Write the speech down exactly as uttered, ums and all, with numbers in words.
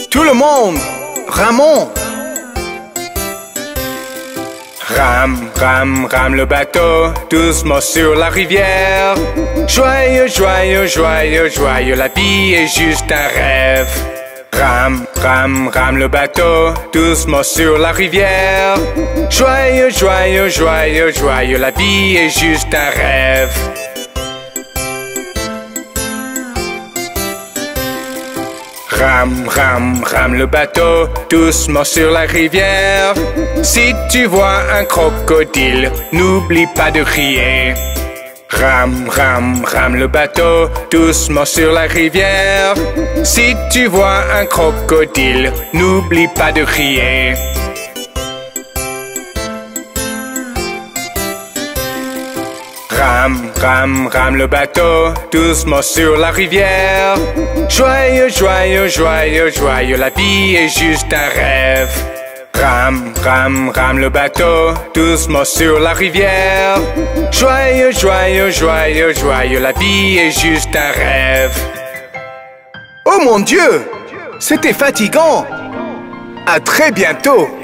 Tout le monde, ramons. Rame, rame, rame le bateau, doucement sur la rivière. Joyeux, joyeux, joyeux, joyeux, la vie est juste un rêve. Rame, rame, rame le bateau, doucement sur la rivière. Joyeux, joyeux, joyeux, joyeux, la vie est juste un rêve. Rame, rame, rame le bateau, doucement sur la rivière. Si tu vois un crocodile, n'oublie pas de crier. Rame, rame, rame le bateau, doucement sur la rivière. Si tu vois un crocodile, n'oublie pas de crier. Rame, rame, rame le bateau, doucement sur la rivière. Joyeux, joyeux, joyeux, joyeux, la vie est juste un rêve. Rame, rame, rame le bateau, doucement sur la rivière. Joyeux, joyeux, joyeux, joyeux, la vie est juste un rêve. Oh mon Dieu, c'était fatigant. À très bientôt.